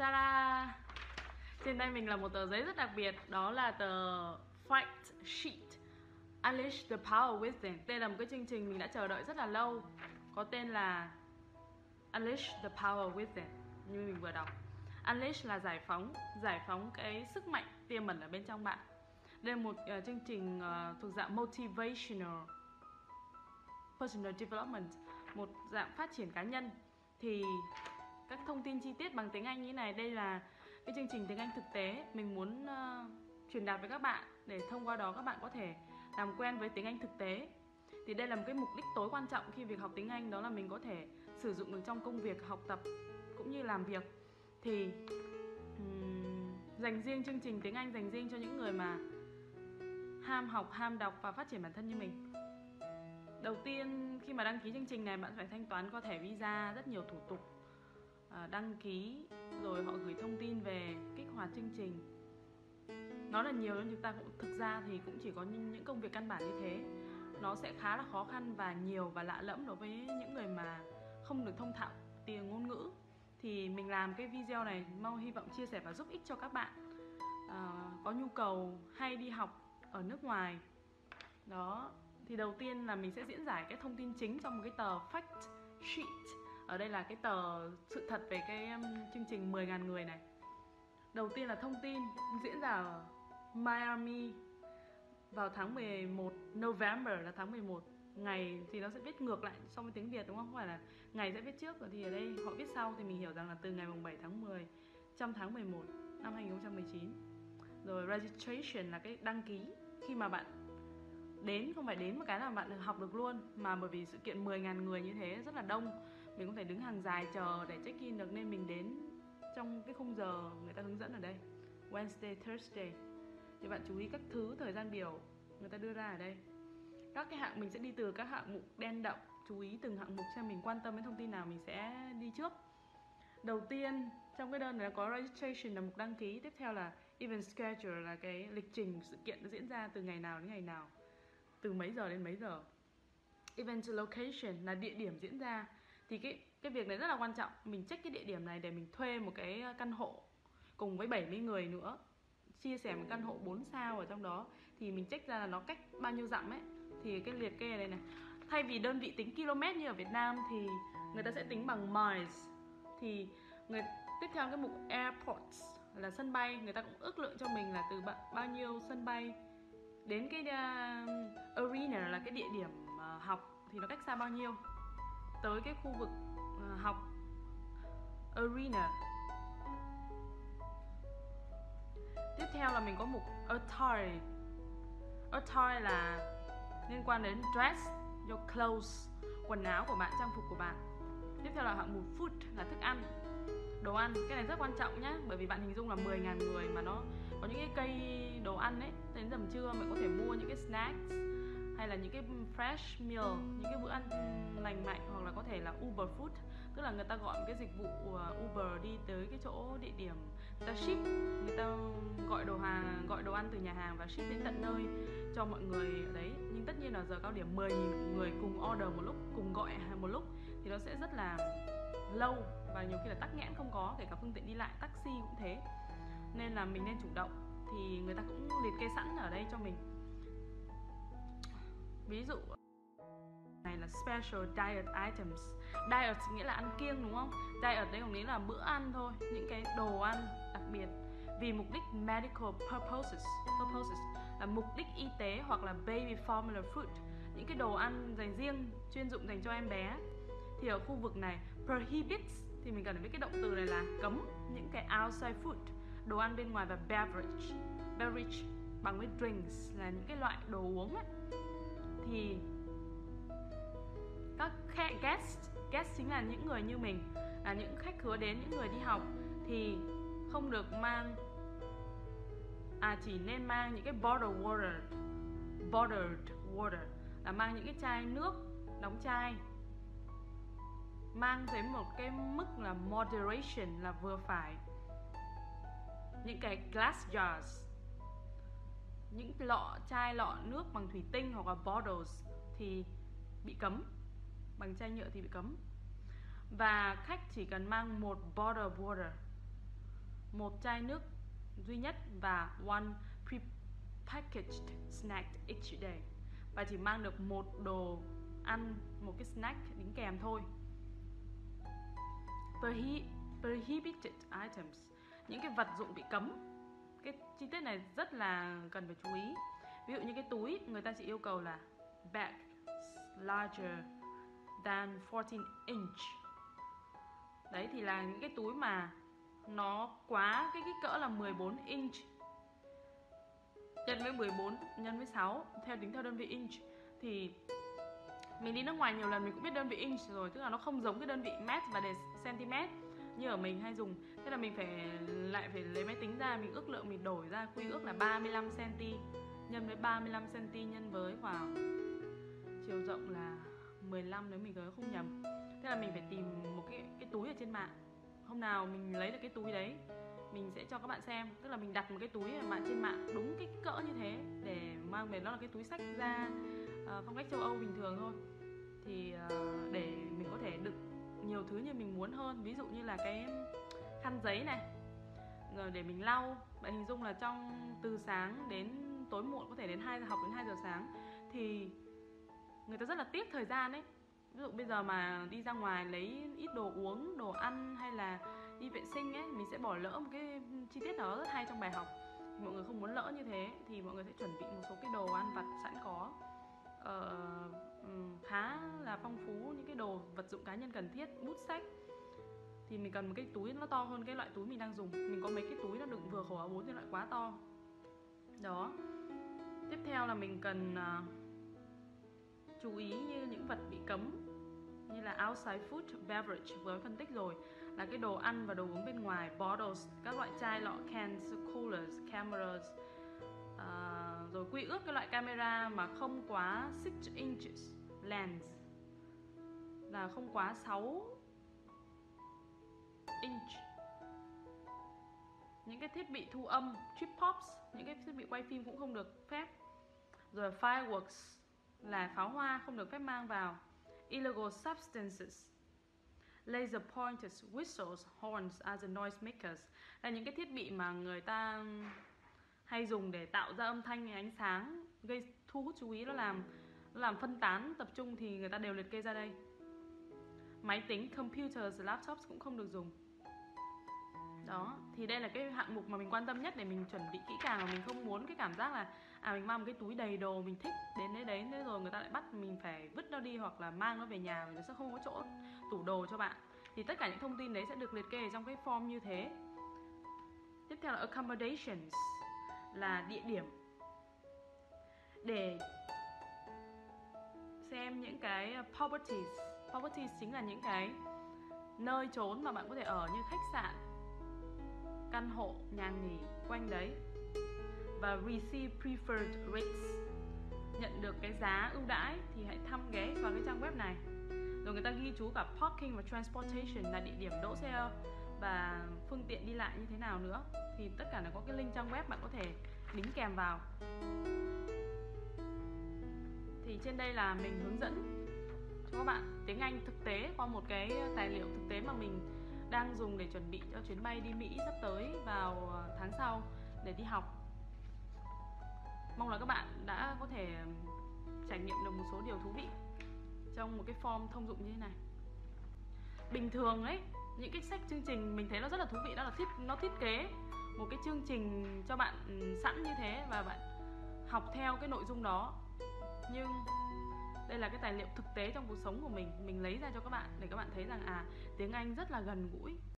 Ta-da! Trên tay mình là một tờ giấy rất đặc biệt. Đó là tờ Fact Sheet Unleash the Power Within. Đây là một cái chương trình mình đã chờ đợi rất là lâu, có tên là Unleash the Power Within. Như mình vừa đọc, Unleash là giải phóng cái sức mạnh tiềm ẩn ở bên trong bạn. Đây là một chương trình thuộc dạng Motivational Personal Development, một dạng phát triển cá nhân. Thì các thông tin chi tiết bằng tiếng Anh như thế này, đây là cái chương trình tiếng Anh thực tế mình muốn truyền đạt với các bạn, để thông qua đó các bạn có thể làm quen với tiếng Anh thực tế. Thì đây là một cái mục đích tối quan trọng khi việc học tiếng Anh, đó là mình có thể sử dụng được trong công việc, học tập cũng như làm việc. Thì dành riêng chương trình tiếng Anh dành riêng cho những người mà ham học, ham đọc và phát triển bản thân như mình. Đầu tiên khi mà đăng ký chương trình này, bạn phải thanh toán qua thẻ Visa, rất nhiều thủ tục đăng ký, rồi họ gửi thông tin về kích hoạt chương trình. Nó là nhiều, nhưng chúng ta cũng thực ra thì cũng chỉ có những công việc căn bản như thế. Nó sẽ khá là khó khăn và nhiều và lạ lẫm đối với những người mà không được thông thạo tiếng ngôn ngữ. Thì mình làm cái video này mong hy vọng chia sẻ và giúp ích cho các bạn có nhu cầu hay đi học ở nước ngoài. Đó, thì đầu tiên là mình sẽ diễn giải cái thông tin chính trong một cái tờ Fact Sheet. Ở đây là cái tờ sự thật về cái chương trình 10.000 người này. Đầu tiên là thông tin diễn ra ở Miami vào tháng 11, November là tháng 11. Ngày thì nó sẽ viết ngược lại so với tiếng Việt, đúng không? Không phải là ngày sẽ viết trước, rồi thì ở đây họ viết sau, thì mình hiểu rằng là từ ngày 7 tháng 10 trong tháng 11 năm 2019. Rồi registration là cái đăng ký, khi mà bạn đến, không phải đến một cái là bạn được học được luôn, mà bởi vì sự kiện 10.000 người như thế rất là đông, mình cũng phải đứng hàng dài chờ để check in được, nên mình đến trong cái khung giờ người ta hướng dẫn ở đây, Wednesday, Thursday. Thì bạn chú ý các thứ thời gian biểu người ta đưa ra ở đây. Các cái hạng mình sẽ đi từ các hạng mục đen đậm, chú ý từng hạng mục xem mình quan tâm đến thông tin nào mình sẽ đi trước. Đầu tiên trong cái đơn này có registration là mục đăng ký, tiếp theo là event schedule là cái lịch trình sự kiện nó diễn ra từ ngày nào đến ngày nào, từ mấy giờ đến mấy giờ. Event location là địa điểm diễn ra. Thì cái việc này rất là quan trọng. Mình check cái địa điểm này để mình thuê một cái căn hộ cùng với 70 người nữa, chia sẻ một căn hộ 4 sao ở trong đó. Thì mình check ra là nó cách bao nhiêu dặm ấy. Thì cái liệt kê ở đây này, thay vì đơn vị tính km như ở Việt Nam thì người ta sẽ tính bằng miles. Thì tiếp theo cái mục airports là sân bay, người ta cũng ước lượng cho mình là từ bao nhiêu sân bay đến cái arena là cái địa điểm học thì nó cách xa bao nhiêu, tới cái khu vực học arena. Tiếp theo là mình có mục attire. Attire là liên quan đến dress, your clothes, quần áo của bạn, trang phục của bạn. Tiếp theo là hạng mục food là thức ăn, đồ ăn. Cái này rất quan trọng nhá, bởi vì bạn hình dung là 10.000 người mà nó có những cái cây đồ ăn ấy. Đến tầm trưa mình có thể mua những cái snacks hay là những cái fresh meal, những cái bữa ăn lành mạnh, hoặc là có thể là Uber food, tức là người ta gọi một cái dịch vụ Uber đi tới cái chỗ địa điểm, người ta ship, người ta gọi đồ ăn từ nhà hàng và ship đến tận nơi cho mọi người ở đấy. Nhưng tất nhiên là giờ cao điểm 10.000 người cùng order một lúc, cùng gọi một lúc thì nó sẽ rất là lâu, và nhiều khi là tắc nghẽn không có, kể cả phương tiện đi lại, taxi cũng thế. Nên là mình nên chủ động, thì người ta cũng liệt kê sẵn ở đây cho mình. Ví dụ này là special diet items. Diet nghĩa là ăn kiêng, đúng không? Diet đây có nghĩa là bữa ăn thôi, những cái đồ ăn đặc biệt vì mục đích medical purposes là mục đích y tế, hoặc là baby formula food, những cái đồ ăn dành riêng chuyên dụng dành cho em bé. Thì ở khu vực này prohibits thì mình cần biết cái động từ này là cấm những cái outside food, đồ ăn bên ngoài, và beverage bằng với drinks là những cái loại đồ uống ấy. Thì các guest chính là những người như mình, là những khách khứa đến, những người đi học, thì không được mang, chỉ nên mang những cái bottled water là mang những cái chai nước đóng chai, mang tới một cái mức là moderation là vừa phải. Những cái glass jars, những chai lọ nước bằng thủy tinh hoặc là bottles thì bị cấm, bằng chai nhựa thì bị cấm. Và khách chỉ cần mang một bottle of water, một chai nước duy nhất và one prepackaged snack each day, và chỉ mang được một đồ ăn, một cái snack đính kèm thôi. Prohibited items, những cái vật dụng bị cấm. Cái chi tiết này rất là cần phải chú ý. Ví dụ như cái túi, người ta chỉ yêu cầu là bag larger than 14 inch. Đấy thì là những cái túi mà nó quá cái kích cỡ là 14 inch nhân với 14 nhân với 6 tính theo đơn vị inch. Thì mình đi nước ngoài nhiều lần mình cũng biết đơn vị inch rồi, tức là nó không giống cái đơn vị mét và cm như ở mình hay dùng. Thế là mình lại phải lấy máy tính ra, mình ước lượng, mình đổi ra quy ước là 35 cm nhân với 35 cm nhân với khoảng chiều rộng là 15 nếu mình nhớ không nhầm. Thế là mình phải tìm một cái túi ở trên mạng. Hôm nào mình lấy được cái túi đấy mình sẽ cho các bạn xem. Tức là mình đặt một cái túi ở trên mạng đúng cái cỡ như thế để mang về, nó là cái túi xách da phong cách châu Âu bình thường thôi. Thì để mình có thể đựng nhiều thứ như mình muốn hơn. Ví dụ như là cái khăn giấy này, rồi để mình lau. Bạn hình dung là từ sáng đến tối muộn, có thể đến 2 giờ học đến 2 giờ sáng, thì người ta rất là tiếc thời gian ấy. Ví dụ bây giờ mà đi ra ngoài lấy ít đồ uống, đồ ăn hay là đi vệ sinh ấy, mình sẽ bỏ lỡ một cái chi tiết đó rất hay trong bài học. Mọi người không muốn lỡ như thế thì mọi người sẽ chuẩn bị một số cái đồ ăn vặt sẵn có, khá là phong phú, những cái đồ vật dụng cá nhân cần thiết, bút sách. Thì mình cần một cái túi nó to hơn cái loại túi mình đang dùng. Mình có mấy cái túi nó đựng vừa khổ A4 thì loại quá to. Đó. Tiếp theo là mình cần chú ý như những vật bị cấm, như là outside food, beverage vừa phân tích rồi, là cái đồ ăn và đồ uống bên ngoài, bottles, các loại chai lọ, cans, coolers, cameras, rồi quy ước cái loại camera mà không quá 6 inches lens, là không quá 6 inch. Những cái thiết bị thu âm, tripods, những cái thiết bị quay phim cũng không được phép. Rồi fireworks là pháo hoa không được phép mang vào. Illegal substances, laser pointers, whistles, horns as a noise makers, là những cái thiết bị mà người ta hay dùng để tạo ra âm thanh, ánh sáng, gây thu hút chú ý, nó làm phân tán tập trung, thì người ta đều liệt kê ra đây. Máy tính, computers, laptops cũng không được dùng. Đó, thì đây là cái hạng mục mà mình quan tâm nhất để mình chuẩn bị kỹ càng, và mình không muốn cái cảm giác là mình mang một cái túi đầy đồ mình thích đến đấy rồi người ta lại bắt mình phải vứt nó đi hoặc là mang nó về nhà và nó sẽ không có chỗ tủ đồ cho bạn. Thì tất cả những thông tin đấy sẽ được liệt kê trong cái form như thế. Tiếp theo là accommodations, là địa điểm, để xem những cái properties. Properties chính là những cái nơi trốn mà bạn có thể ở, như khách sạn, căn hộ, nhà nghỉ quanh đấy. Và receive preferred rates, nhận được cái giá ưu đãi thì hãy ghé vào cái trang web này. Rồi người ta ghi chú cả parking và transportation, là địa điểm đỗ xe và phương tiện đi lại như thế nào nữa. Thì tất cả nó có cái link trang web bạn có thể đính kèm vào. Thì trên đây là mình hướng dẫn cho các bạn tiếng Anh thực tế qua một cái tài liệu thực tế mà mình đang dùng để chuẩn bị cho chuyến bay đi Mỹ sắp tới vào tháng sau để đi học. Mong là các bạn đã có thể trải nghiệm được một số điều thú vị trong một cái form thông dụng như thế này. Bình thường ấy, những cái sách chương trình mình thấy nó rất là thú vị, đó là nó thiết kế một cái chương trình cho bạn sẵn như thế và bạn học theo cái nội dung đó. Nhưng đây là cái tài liệu thực tế trong cuộc sống của mình lấy ra cho các bạn để các bạn thấy rằng tiếng Anh rất là gần gũi.